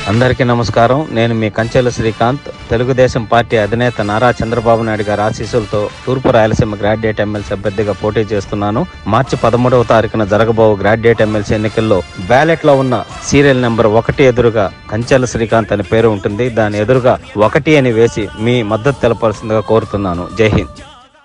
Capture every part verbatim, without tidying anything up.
అందరికీ నమస్కారం. నేను మీ కంచెల శ్రీకాంత్. తెలుగుదేశం పార్టీ అధినేత నారా చంద్రబాబు నాయుడు గారి ఆశీస్సులతో తూర్పు రాయలసీమ గ్రాడ్యుయేట్ ఎమ్మెల్సీ అభ్యర్థిగా పోటీ చేస్తున్నాను. మార్చి పదమూడవ తారీఖున జరగబో గ్రాడ్యుయేట్ ఎమ్మెల్సీ ఎన్నికల్లో బ్యాలెట్ లో ఉన్న సీరియల్ నెంబర్ ఒకటి ఎదురుగా కంచెల శ్రీకాంత్ అని పేరు ఉంటుంది. దాని ఎదురుగా ఒకటి అని వేసి మీ మద్దతు తెలపాల్సిందిగా కోరుతున్నాను. జై హింద్.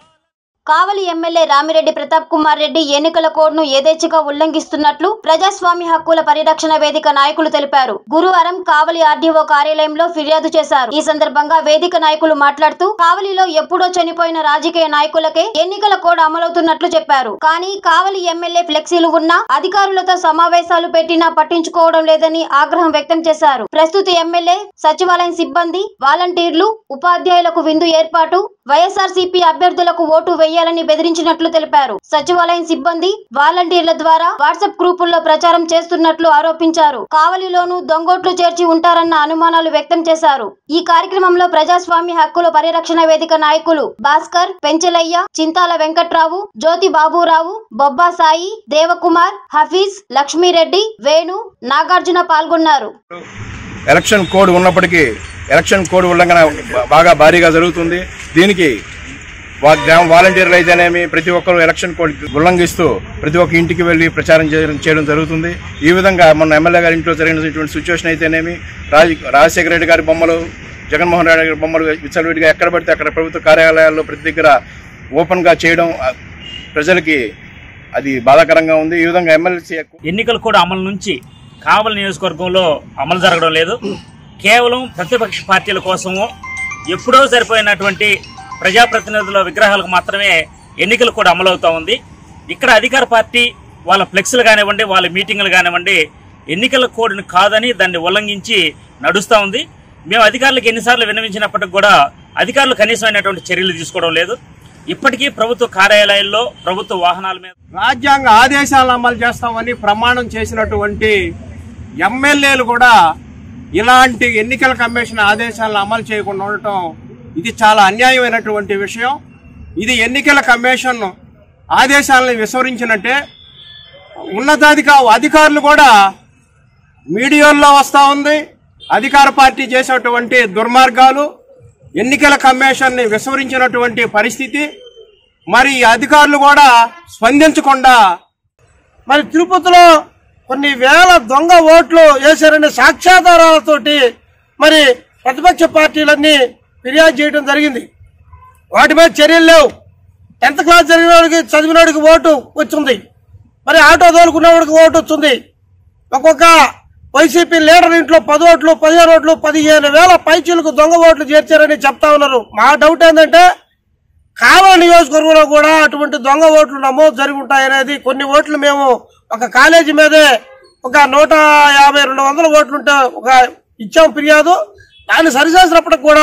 కావలి ఎమ్మెల్యే రామిరెడ్డి ప్రతాప్ కుమార్ రెడ్డి ఎన్నికల కోడ్ను యథేచ్ఛగా ఉల్లంఘిస్తున్నట్లు ప్రజాస్వామ్య హక్కుల పరిరక్షణ వేదిక నాయకులు తెలిపారు. గురువారం కావలి ఆర్డీఓ కార్యాలయంలో ఫిర్యాదు చేశారు. ఈ సందర్భంగా వేదిక నాయకులు మాట్లాడుతూ కావలిలో ఎప్పుడో చనిపోయిన రాజకీయ నాయకులకే ఎన్నికల కోడ్ అమలవుతున్నట్లు చెప్పారు. కానీ కావలి ఎమ్మెల్యే ఫ్లెక్సీలు ఉన్నా అధికారులతో సమావేశాలు పెట్టినా పట్టించుకోవడం లేదని ఆగ్రహం వ్యక్తం చేశారు. ప్రస్తుత ఎమ్మెల్యే సచివాలయం సిబ్బంది, వాలంటీర్లు, ఉపాధ్యాయులకు విందు ఏర్పాటు, వైఎస్ఆర్సీపీ అభ్యర్థులకు ఓటు వేయాలని బెదిరించినట్లు తెలిపారు. సచివాలయం సిబ్బంది, వాలంటీర్ల ద్వారా వాట్సాప్ గ్రూపుల్లో ప్రచారం చేస్తున్నట్లు ఆరోపించారు. కావలిలోనూ దొంగోట్లు చేర్చి ఉంటారన్న అనుమానాలు వ్యక్తం చేశారు. ఈ కార్యక్రమంలో ప్రజాస్వామ్య హక్కుల పరిరక్షణ వేదిక నాయకులు భాస్కర్, పెంచలయ్య, చింతాల వెంకట్రావు, జ్యోతి బాబురావు, బొబ్బా సాయి, దేవకుమార్, హఫీజ్, లక్ష్మీరెడ్డి, వేణు, నాగార్జున పాల్గొన్నారు. ఎలక్షన్ కోడ్ ఉన్నప్పటికీ ఎలక్షన్ కోడ్ ఉల్లంఘన బాగా భారీగా జరుగుతుంది. దీనికి గ్రామ వాలంటీర్లు అయితేనేమి ప్రతి ఒక్కరు ఎలక్షన్ కోడ్ ఉల్లంఘిస్తూ ప్రతి ఒక్క ఇంటికి వెళ్లి ప్రచారం చేయడం జరుగుతుంది. ఈ విధంగా మొన్న ఎమ్మెల్యే గారి ఇంట్లో జరిగినటువంటి సిచ్యువేషన్ అయితేనేమి, రాజ్ రాజశేఖర రెడ్డి గారి బొమ్మలు, జగన్మోహన్ రెడ్డి గారి బొమ్మలు విచ్చలవిడిగా ఎక్కడ పడితే అక్కడ ప్రభుత్వ కార్యాలయాల్లో ప్రతి దగ్గర ఓపెన్ గా చేయడం ప్రజలకి అది బాధాకరంగా ఉంది. ఈ విధంగా ఎమ్మెల్సీ ఎన్నికల కోడ్ అమలు నుంచి కావలి నియోజకవర్గంలో అమలు జరగడం లేదు. కేవలం ప్రతిపక్ష పార్టీల కోసము ఎప్పుడో సరిపోయినటువంటి ప్రజాప్రతినిధుల విగ్రహాలకు మాత్రమే ఎన్నికలు కూడా అమలవుతూ ఉంది. ఇక్కడ అధికార పార్టీ వాళ్ళ ఫ్లెక్స్లు కానివ్వండి, వాళ్ళ మీటింగ్లు కానివ్వండి, ఎన్నికల కోడ్ని కాదని దాన్ని ఉల్లంఘించి నడుస్తూ ఉంది. మేము అధికారులకు ఎన్నిసార్లు విన్నవించినప్పటికి కూడా అధికారులు కనీసమైనటువంటి చర్యలు తీసుకోవడం లేదు. ఇప్పటికీ ప్రభుత్వ కార్యాలయాల్లో, ప్రభుత్వ వాహనాల మీద రాజ్యాంగ ఆదేశాలను అమలు చేస్తామని ప్రమాణం చేసినటువంటి ఎమ్మెల్యేలు కూడా ఇలాంటి ఎన్నికల కమిషన్ ఆదేశాలను అమలు చేయకుండా ఉండటం ఇది చాలా అన్యాయమైనటువంటి విషయం. ఇది ఎన్నికల కమిషన్ ఆదేశాలను విస్మరించినట్టే. ఉన్నతాధికార అధికారులు కూడా మీడియాల్లో వస్తూ ఉంది. అధికార పార్టీ చేసేటువంటి దుర్మార్గాలు, ఎన్నికల కమిషన్ని విస్మరించినటువంటి పరిస్థితి. మరి అధికారులు కూడా స్పందించకుండా మరి తిరుపతిలో కొన్ని వేల దొంగ ఓట్లు వేశారనే సాక్ష్యాధారాలతోటి మరి ప్రతిపక్ష పార్టీలన్నీ ఫిర్యాదు చేయడం జరిగింది. వాటి మీద చర్యలు లేవు. టెన్త్ క్లాస్ జరిగిన వాడికి, చదివిన వాడికి ఓటు వచ్చింది, మరి ఆటో తోలుకున్న వాడికి ఓటు వచ్చింది. ఒక్కొక్క వైసీపీ లీడర్ ఇంట్లో పది ఓట్లు, పదిహేను ఓట్లు, పదిహేను వేల పైచీలకు దొంగ ఓట్లు చేర్చారని చెప్తా ఉన్నారు. మా డౌట్ ఏంటంటే కావలి నియోజకవర్గంలో కూడా అటువంటి దొంగ ఓట్లు నమోదు జరిగి ఉంటాయనేది. కొన్ని ఓట్లు మేము ఒక కాలేజీ మీదే ఒక నూట యాభై రెండు వందల ఓట్లుంటే ఒక ఇచ్చాం ఫిర్యాదు. దాన్ని సరిచేసినప్పటికి కూడా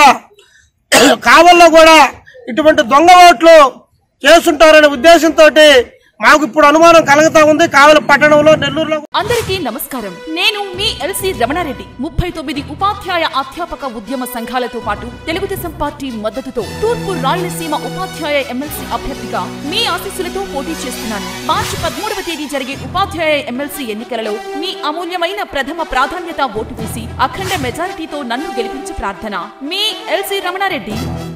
కావల్లో కూడా ఇటువంటి దొంగ ఓట్లు చేస్తుంటారనే ఉద్దేశంతో మాకు ఇప్పుడు అనుమానం కలుగుతా ఉంది. కావలి పట్టణంలో, నెల్లూరులో. అందరికీ నమస్కారం. నేను మీ ఎల్సీ రమణారెడ్డి. ముప్పై తొమ్మిది ఉపాధ్యాయ అధ్యాపక ఉద్యమ సంఘాలతో పాటు తెలుగుదేశం పార్టీ మద్దతుతో తూర్పు రాయలసీమ ఉపాధ్యాయ ఎమ్మెల్సీ అభ్యర్థిగా మీ ఆశీస్సులతో పోటీ చేస్తున్నాను. మార్చి పదమూడవ తేదీ జరిగే ఉపాధ్యాయ ఎమ్మెల్సీ ఎన్నికలలో మీ అమూల్యమైన ప్రథమ ప్రాధాన్యత ఓటు వేసి అఖండ మెజారిటీతో నన్ను గెలిపించి ప్రార్థన. మీ ఎల్సీ రమణారెడ్డి.